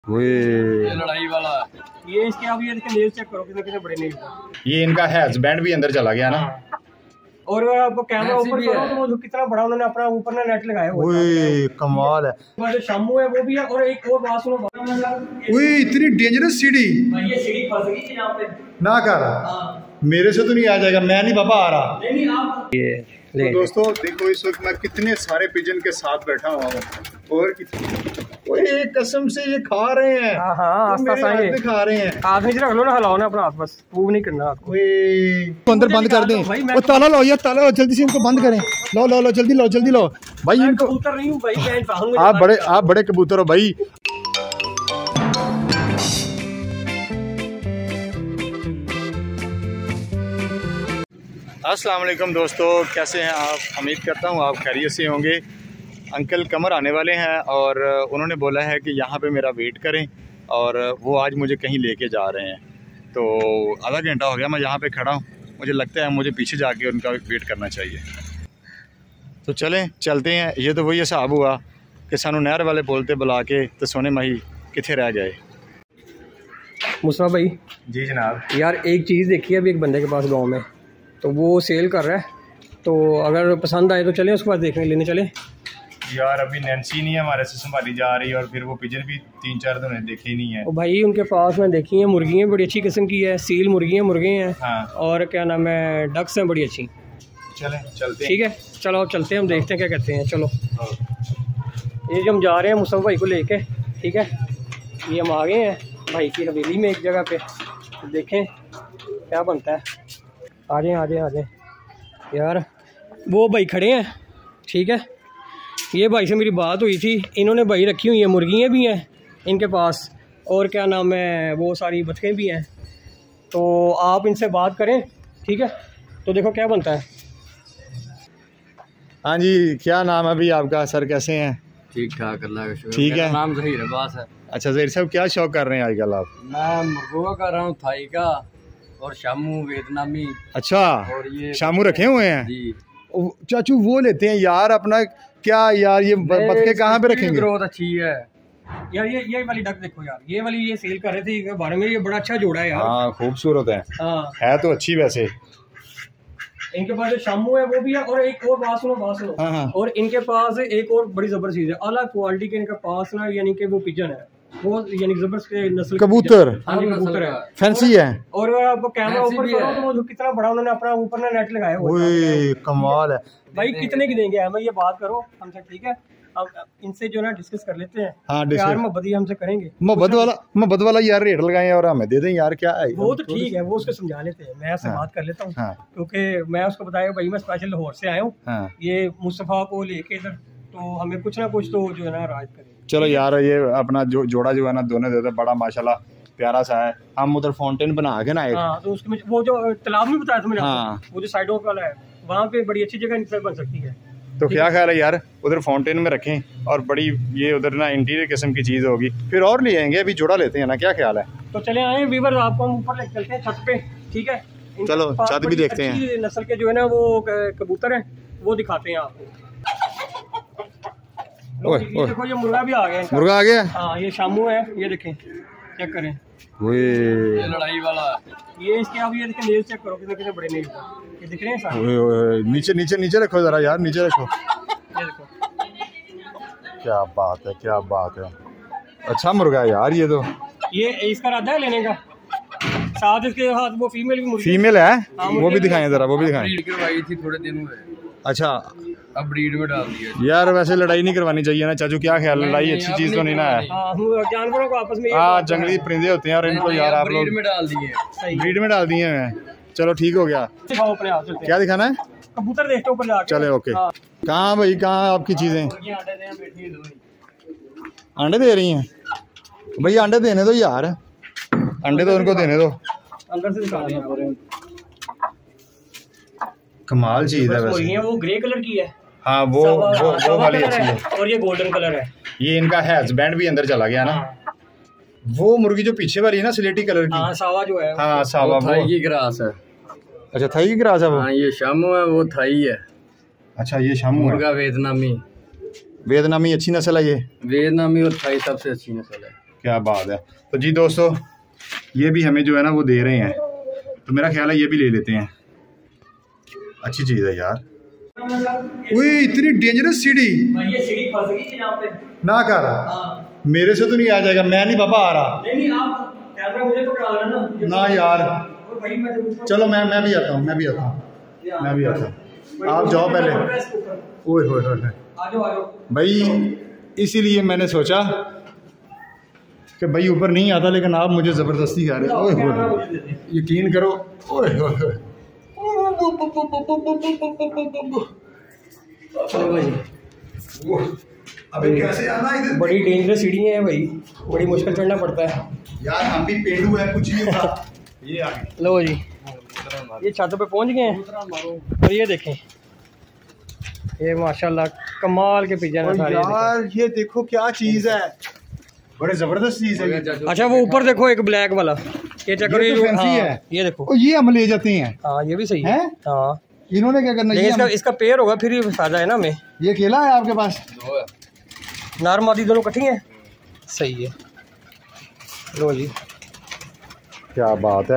ये लड़ाई वाला ये इसके आप ये नेल चेक करो कितने कितने बड़े नेल। ये इनका हैज़बैंड भी अंदर चला गया ना। और अगर आपको कैमरा ऊपर करो तो वो कितना बड़ा उन्होंने अपना ऊपर ना नेट लगाया हुआ है। कमाल है। जो शामू है वो भी है और एक और बात सुनो। इतनी डेंजरस सीढ़ी। ये सीढ़ी फंस गई थी यहाँ पे ना कर मेरे से तो नहीं आ जाएगा, मैं नहीं बाबा आ रहा। नहीं आप ये तो दोस्तों देखो इस वक्त मैं कितने सारे पिजन के साथ बैठा हुआ हूँ और कसम से ये खा रहे हैं। खा रहे हैं। हाथ नीचे रख लो ना, हिलाओ ना अपना हाथ, बस मूव नहीं करना आपको। अंदर बंद कर दें। वो ताला लो यार, ताला लो जल्दी से, इनको बंद करें। लो जल्दी लो भाई। इनको कबूतर नहीं हूँ भाई, आप बड़े कबूतर हो भाई। अस्सलाम वालेकुम दोस्तों, कैसे हैं आप? उम्मीद करता हूँ आप खैरियत से होंगे। अंकल कमर आने वाले हैं और उन्होंने बोला है कि यहाँ पे मेरा वेट करें और वो आज मुझे कहीं लेके जा रहे हैं। तो आधा घंटा हो गया मैं यहाँ पे खड़ा हूँ, मुझे लगता है मुझे पीछे जाके उनका वेट करना चाहिए। तो चलते हैं। ये तो वही हिसाब हुआ कि सानू नहर वाले बोलते बुला के तो सोने माही कितने रह गए। मुस्तफा भाई जी जनाब। यार एक चीज़ देखी है अभी एक बंदे के पास गाँव में, तो वो सेल कर रहा है, तो अगर पसंद आए तो चलें उसके पास देखने लेने चलें। यार अभी नैन्सी नहीं है हमारे से संभाली जा रही है और फिर वो पिजन भी 3-4 दिन देखे ही नहीं है। और भाई उनके पास मैं देखी है मुर्गियाँ बड़ी अच्छी किस्म की है, सील मुर्गे हैं। हाँ। और क्या नाम है, डक्स हैं बड़ी अच्छी। चलते ठीक है, चलो चलते हैं, हम देखते हैं क्या कहते हैं। चलो ये जो हम जा रहे हैं मुस्तफा भाई को लेके, ठीक है, ये हम आ गए हैं भाई की हवेली में एक जगह पे, देखें क्या बनता है। आ जाए यार। वो भाई खड़े हैं, ठीक है, ये भाई से मेरी बात हुई थी, इन्होंने भाई रखी हुई है, मुर्गियाँ भी हैं इनके पास और क्या नाम है वो सारी बतखें भी हैं। तो आप इनसे बात करें, ठीक है, तो देखो क्या बनता है। हाँ जी, क्या नाम है अभी आपका सर, कैसे हैं? ठीक ठाक, अल्लाह का शुक्र। ठीक है। नाम ज़हीर अब्बास है। अच्छा ज़हीर साहब, क्या शौक कर रहे हैं आजकल आप? मैं मुर्गों का कर रहा हूँ, थाई का और शामू वियतनामी। अच्छा, और ये शामू रखे हुए हैं जी। चाचू वो लेते हैं यार अपना, क्या यार ये बतखे कहाँ पे रखेंगे? ग्रोथ अच्छी है यार। ये वाली डक देखो यार, ये वाली ये सेल कर रहे थे बारे में, ये बड़ा अच्छा जोड़ा है यार। हाँ खूबसूरत है। हाँ है तो अच्छी वैसे। इनके पास जो शामू है वो भी है और एक और बात सुनो। हाँ। और इनके पास एक और बड़ी जबरदस्त चीज है, अलग क्वालिटी के इनके पास ना, यानी कि वो पिजन है, वो यानी जबरदस्त नस्ल कबूतर। हाँ कबूतर है, फैंसी है। और अगर आपको कैमरा ऊपर करो तो वो कितना बड़ा उन्होंने अपना ऊपर ना नेट लगाया हुआ है। कमाल है भाई। कितने की देंगे हमें ये बात करो हमसे, ठीक है, अब इनसे जो ना डिस्कस कर लेते हैं। हाँ, प्यार मोहब्बत ही हमसे करेंगे, मोहब्बत वाला यार रेट लगाएं और हमें दे दें यार, क्या है वो तो ठीक है, वो उसको समझा लेते हैं, मैं उससे बात कर लेता हूँ। क्योंकि मैं उसको बताया भाई मैं स्पेशल लाहौर से आया हूँ, ये मुस्तफा को लेके इधर, तो हमें कुछ ना कुछ तो जो है ना राज करे। चलो यार, ये अपना जो जोड़ा जो है ना दोनों देते बड़ा माशाल्लाह प्यारा सा है। हम उधर फाउंटेन बना के ना एक, तो उसमें वो जो तालाब में बताया था मैंने आपको, वो जो साइडों वाला है, वहाँ पे बड़ी अच्छी जगह इनसे बन सकती है। तो क्या ख्याल है यार, उधर फाउंटेन में रखें और बड़ी ये उधर ना इंटीरियर किस्म की चीज़ होगी, फिर और ले आएंगे, अभी जोड़ा लेते हैं ना, क्या ख्याल है? तो चले आए वीवर, आपको हम ऊपर लेकर चलते हैं छत पे, ठीक है। चलो छत भी देखते हैं। नस्ल के जो है ना वो कबूतर है, वो दिखाते हैं आपको। ये देखो ये मुर्गा भी आ गया। मुर्गा आ गया? हाँ, ये शामू है, ये देखें, चेक करें। ये लड़ाई वाला ये इसके आप ये देखें, नेल चेक करो कितने कितने बड़े नेल, ये दिख रहे हैं सारे। नीचे रखो जरा यार, नीचे रखो। ये देखो क्या बात है। अच्छा मुर्गा है यार ये तो। ये इसका इरादा है लेने का, साथ इसके हाथ वो फीमेल है। वो भी दिखाएं जरा, वो भी दिखाएं। ब्रीड करवाई थी थोड़े दिन में। अच्छा, अब ब्रीड में डाल दिया यार। वैसे लड़ाई नहीं करवानी चाहिए ना चाचू, क्या ख्याल? लड़ाई अच्छी चीज तो नहीं ना है। जानवरों को आपस में, हाँ जंगली परिंदे होते हैं और इनको यार आप लोग ब्रीड में डाल दिए हैं। चलो ठीक हो गया। क्या दिखाना है? कबूतर देखते ऊपर जाके। चले ओके। कहाँ भाई, कहाँ आपकी चीजें? अंडे दे रही हैं भाई? अंडे देने दो यार, अंडे तो उनको देने दो। अंदर से दिखा रहे, कमाल चीज है वैसे। वो ग्रे कलर की है। हाँ वो वाली अच्छी है। और ये गोल्डन कलर है। ये इनका हैज़बैंड भी अंदर चला गया ना। वो मुर्गी जो पीछे वाली है ना, स्लेटी कलर की। हाँ सावा जो है। हाँ सावा, थाई की ग्रास है। अच्छा थाई की ग्रास है वो। हाँ ये शामू है, वो थाई है। अच्छा ये शामू मुर्गा वियतनामी अच्छी नस्ल है। ये वियतनामी और थाई सबसे अच्छी नस्ल है। क्या बात है। तो जी दोस्तों, ये भी हमें जो है ना वो दे रहे हैं, तो मेरा ख्याल है ये भी ले लेते हैं। अच्छी चीज़ है यार। वही इतनी डेंजरस सीढ़ी ये सीढ़ी फंस गई यहाँ पे ना कर, मेरे से तो नहीं आ जाएगा, मैं नहीं बाबा आ रहा। नहीं आप कैमरा मुझे पकड़ा लेना ना यार, भाई मैं चलो मैं भी आता हूँ, मैं भी आता हूँ। आप जाओ पहले। ओए होए होए, आ जाओ भाई इसीलिए मैंने सोचा कि भाई ऊपर नहीं आता, लेकिन आप मुझे ज़बरदस्ती कर रहे हो। ओए होए, यकीन करो। ओए होए होए, अबे कैसे आना इधर? बड़ी डेंजरस सीढ़ी है भाई, बड़ी मुश्किल चढ़ना पड़ता है यार। हम भी पेंडू है, कुछ नहीं होता। ये आगे लो जी, ये छत पे पहुंच गए हैं और ये देखें, ये माशाल्लाह कमाल के पिजन है सारे। यार ये देखो क्या चीज़ है, बड़े ज़बरदस्त चीज़ है। अच्छा वो ऊपर देखो एक ब्लैक वाला, ये चेक करो, ये फैंसी है। ये देखो, ओ ये हम ले जाते हैं। हाँ ये भी सही है। हाँ इन्होंने क्या करना है, इसका पेड़ होगा फिर ये फायदा है ना हमें। ये केला है आपके पास? नार मादी दोनों इकट्ठी हैं, सही है। लो जी, क्या बात है।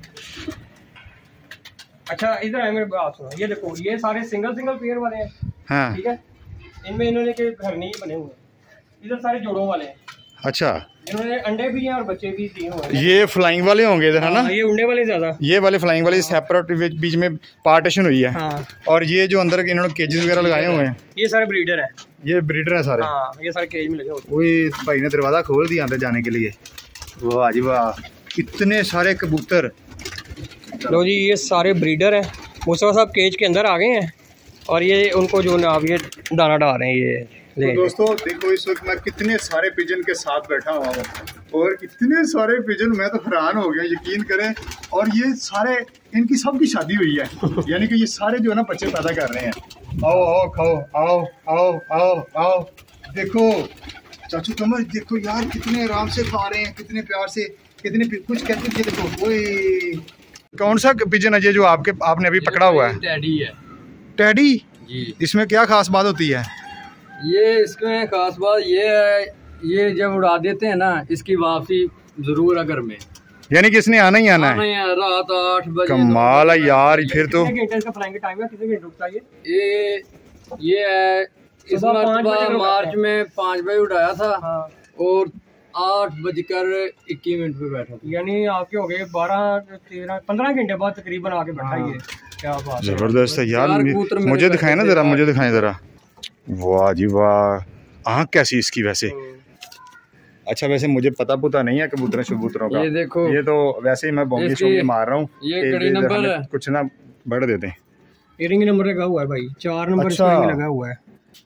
अच्छा इधर है, मेरे बात सुनो, ये देखो ये सारे सिंगल पेयर वाले हैं। हाँ ठीक है, इनमें इन्होंने के घर नहीं बने हुए, इधर सारे जोड़ों वाले हैं। अच्छा, इन्होंने अंडे भी हैं और बच्चे भी दिए हुए हैं। ये फ्लाइंग वाले होंगे इधर, है ना? ये उंडे वाले ज्यादा, ये वाले फ्लाइंग वाले सेपरेट बीच में पार्टीशन हुई है। हाँ। और ये जो अंदर इन्होंने केजेस वगैरह लगाए हुए हैं, ये सारे ब्रीडर हैं। ये ब्रीडर हैं सारे। हाँ, ये सारे केज में लगे होते हैं। वही भाई ने दरवाज़ा खोल दिया अंदर जाने के लिए। वाह जी वाह, इतने सारे कबूतर। लो जी, ये सारे ब्रीडर हैं। मुस्तफा साहब केज के अंदर आ गए हैं और ये उनको जो ना ये दाना डाल रहे हैं। ये तो दोस्तों देखो, इस वक्त मैं कितने सारे पिजन के साथ बैठा हुआ हूँ और इतने सारे पिजन, मैं तो हैरान हो गया, यकीन करें। और ये सारे, इनकी सबकी शादी हुई है, यानी कि ये सारे जो है ना बच्चे पैदा कर रहे हैं। आओ आओ खाओ, आओ आओ आओ आओ। देखो चाचू कमर, देखो यार कितने आराम से खा रहे हैं, कितने प्यार से, कितने कुछ कहते हैं। देखो ओए, कौन सा पिजन है ये जो आपने अभी पकड़ा हुआ है? टैडी है। टैडी जी। इसमें क्या खास बात होती है? ये इसमें खास बात ये है, ये जब उड़ा देते हैं ना, इसकी वापसी जरूर है घर में, यानी कि इसने आना ही आना है। रात 8 बजे। कमाल है यार। फिर तो कितने घंटे इसका फ्लाइंग का टाइम है, कितने घंटे रुकता है ये है, इस मरतबा मार्च में 5 बजे उड़ाया था। हाँ। और 8:21 पे बैठा था। यानी आपके हो गए 12, 13, 15 घंटे बाद तकरीबन आके बैठा। ये क्या बात है, जबरदस्त है यार। मुझे दिखाए ना जरा, मुझे दिखाएं जरा। वाह जी वाह, आँख कैसी इसकी वैसे। अच्छा वैसे मुझे पता नहीं है कबूतरों शबूतरों का। ये देखो, ये तो वैसे ही मैं बॉम्बे शोंगे मार रहा हूँ। ये कड़ी नंबर है, कुछ ना बढ़ देते हैं। ये रिंग नंबर लगा हुआ है भाई, 4 नंबर अच्छा। लगा हुआ है।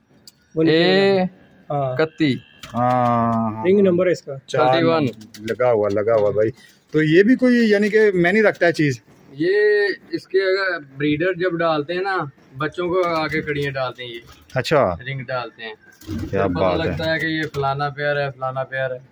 A31 हाँ, रिंग नंबर है इसका 31 लगा हुआ भाई। तो ये भी कोई यानी कि मैं नहीं रखता है चीज। ये इसके अगर ब्रीडर जब डालते हैं ना, बच्चों को आगे कड़ियाँ डालते हैं, ये अच्छा रिंग डालते हैं। क्या पता बात लगता है कि ये फलाना पेयर है, फलाना पेयर है।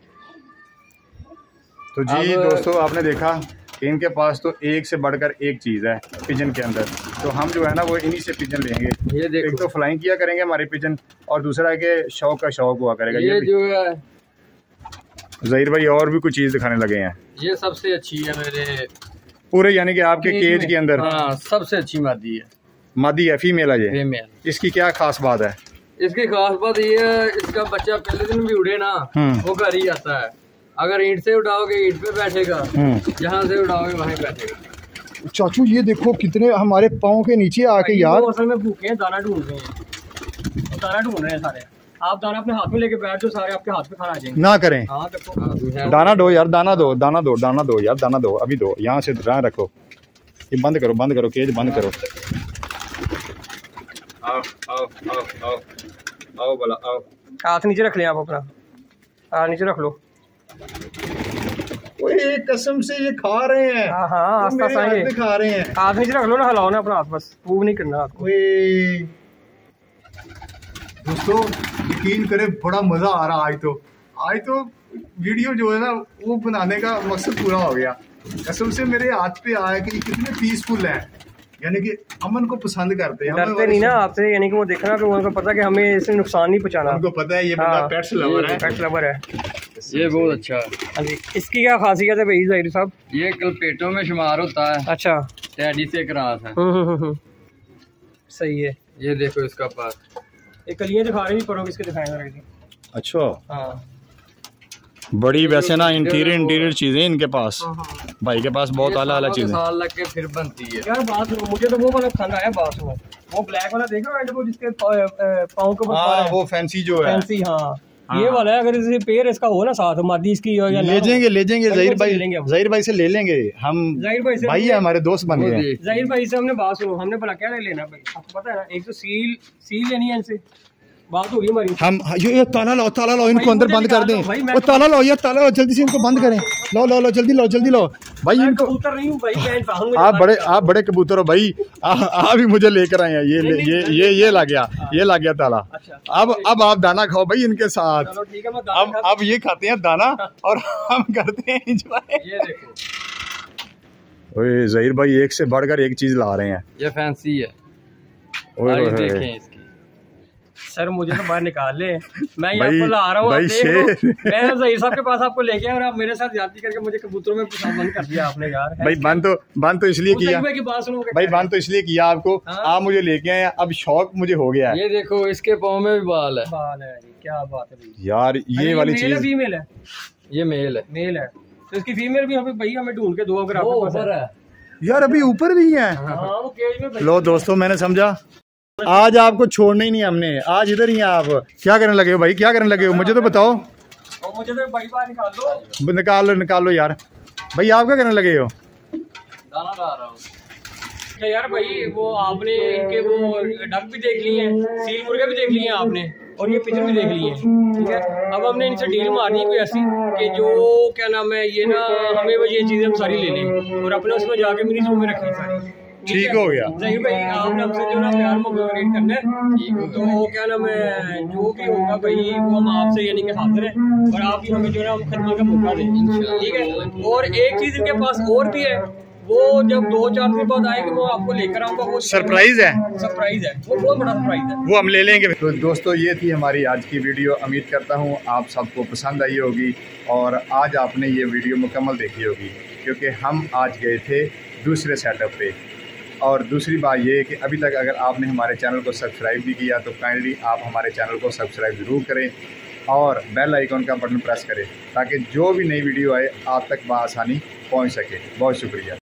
तो जी दोस्तों, आपने देखा कि इनके पास तो एक से बढ़कर एक चीज़ है पिजन के अंदर। तो हम जो है ना वो इन्हीं से पिजन लेंगे। ये देखो, एक तो फ्लाइंग किया करेंगे हमारे पिजन, और दूसरा है कि शौक का शौक हुआ करेगा। ये जो है ज़हीर भाई और भी कुछ चीज़ दिखाने लगे हैं। ये सबसे अच्छी है मेरे पूरे, यानी कि आपके केज के अंदर। हाँ, सबसे अच्छी मादी है। मादी है, फीमेल है ये? फीमेल। इसकी क्या खास बात है? इसकी खास बात ये है, इसका बच्चा पहले दिन भी उड़े ना, वो घर ही आता है। अगर ईंट से उड़ाओगे ईंट पे बैठेगा, जहाँ से उड़ाओगे वहीं बैठेगा। चाचू ये देखो कितने हमारे पाँव के नीचे आके यार। असल में भूखे हैं, दाना ढूंढ रहे हैं, दाना ढूंढ रहे हैं सारे। आप दाना अपने हाथ में लेके बैठ जाओ, सारे आपके हाथ में खाना आ जाएंगे। ना करें। हाँ देखो, दाना दो यार, दाना दो यार, दाना दो, अभी दो। यहाँ से ध्यान रखो। ये बंद करो केज बंद करो। आओ बोला, आओ। हाथ नीचे रख लें आप अपना, हाथ नीचे रख लो। ओए कसम से ये खा रहे हैं। हाँ हाँ, आस्ता आस्ता खा रहे हैं। हाथ नीचे रख लो ना, हिलाओ ना अपना हाथ, बस मूव नहीं करना आपको। दोस्तों यकीन करें, बड़ा मजा आ रहा। आज तो वीडियो जो है ना वो बनाने का मकसद पूरा हो गया। कसम से मेरे हाथ पे आया कि कितने पीसफुल है, यानी कि अमन को पसंद करते हैं। डरते नहीं ना आपसे, यानी कि वो देखना कि उनको पता कि हमें इससे नुकसान नहीं पहुंचाना। उनको पता है ये बंदा पेट्स लवर है। पेट्स लवर है। ये बहुत अच्छा है। हाँ जी, इसकी क्या खासियत है भाई ज़ाहिर साहब? ये कलपेटों में शुमार होता है। अच्छा, टैडी से क्रॉस है। सही है। ये देखो इसका पास, ये कलियाँ दिखा रही पर किसके दिखाएंगे? अच्छा, हाँ बड़ी वैसे ना इंटीरियर चीजें इनके पास, भाई के पास बहुत आला आला चीजें। साल लग के फिर बनती है यार। बात सुनो, मुझे तो वो वाला पसंद आया। बात सुनो, वो ब्लैक वाला देख रहे हो एंड को जिसके पाँव के ऊपर वो फैंसी जो है, फैंसी। हाँ, ये वाला है। अगर इसे पेयर इसका हो ना साथ मादी इसकी या ले जाएंगे ज़हीर भाई से ले लेंगे हम। ज़हीर भाई से, भाई है हमारे दोस्त बन गए। ज़हीर भाई से हमने बात सुनो, हमने बोला क्या लेना भाई, आपको पता है ना, एक तो सील लेनी है इनसे, बात होगी हमारी। हम ये ताला लो इनको अंदर बंद कर दें। वो ताला लो, ये ताला लो, जल्दी से इनको बंद करें। लो जल्दी लो भाई। इनको कबूतर नहीं हूँ भाई, आप बड़े कबूतर हो भाई। आप ही मुझे लेकर आए हैं। ये ला गया ताला। अब आप दाना खाओ भाई इनके साथ। चलो ठीक है, अब ये खाते हैं दाना और हम करते हैं एंजॉय। ये देखो, ओए ज़हीर भाई एक से बढ़कर एक चीज ला रहे हैं। ये फैंसी है। देखें इसकी। सर मुझे तो बाहर निकाल ले, मैं यहाँ ला रहा हूँ। मैं ज़हीर साहब के पास आपको लेके आया और आप मेरे साथ ज्यादती करके मुझे कबूतरों में बंद कर दिया आपने यार। भाई बंद तो इसलिए किया भाई, बंद तो इसलिए किया आपको। आप मुझे लेके आए, अब शौक मुझे हो गया है। ये देखो इसके पाँव में भी बाल है। क्या बात है यार, ये वाली चीज। फीमेल है, ये मेल है। तो इसकी फीमेल भी भैया हमें ढूंढ के दो अगर आपके पास है। यार अभी ऊपर भी है। वो केज में। लो दोस्तों, मैंने समझा आज आपको छोड़ना ही नहीं हमने। आज इधर ही हैं आप। क्या करने लगे हो भाई, क्या करने लगे हो मुझे तो बताओ। मुझे तो भाई बाहर निकाल लो यार। भाई आप क्या करने लगे हो? दाना ला रहा हूँ यार। भाई वो आपने इनके वो डक भी देख लिए हैं, सील मुर्गे भी देख लिए हैं आपने, और ये पिजन भी देख लिए हैं। ठीक है, अब हमने इनसे डील मारनी है कोई ऐसी कि जो क्या नाम है, ये ना हमें वो ये चीज़ें हम सारी ले लें और अपने उसमें जाके मिनी जू में रखें सारी। ठीक हो गया। ज़हीर भाई आपने हमसे जो ना प्यार मोबाइल करना है, तो क्या नाम है, जो भी होगा भाई वो हम आपसे यानी कि हाजिर है और आप भी हमें जो है हम खिदमत का मौका दें। ठीक है, और एक चीज़ इनके पास और भी है, वो जब 2-4 दिन बाद आएगी वो आपको लेकर आऊंगा। वो सरप्राइज है, वो बहुत बड़ा सरप्राइज है, वो हम ले लेंगे। तो दोस्तों ये थी हमारी आज की वीडियो। उम्मीद करता हूँ आप सबको पसंद आई होगी और आज आपने ये वीडियो मुकम्मल देखी होगी, क्योंकि हम आज गए थे दूसरे सेटअप पे। और दूसरी बात ये है कि अभी तक अगर आपने हमारे चैनल को सब्सक्राइब नहीं किया तो काइंडली आप हमारे चैनल को सब्सक्राइब ज़रूर करें और बेल आइकॉन का बटन प्रेस करें ताकि जो भी नई वीडियो आए आप तक बआसानी पहुंच सके। बहुत शुक्रिया।